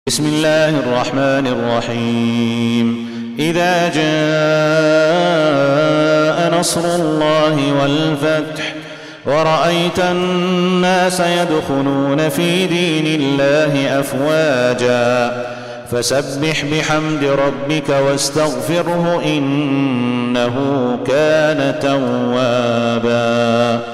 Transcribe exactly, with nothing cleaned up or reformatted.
بسم الله الرحمن الرحيم. إذا جاء نصر الله والفتح ورأيت الناس يدخلون في دين الله أفواجا فسبح بحمد ربك واستغفره إنه كان توابا.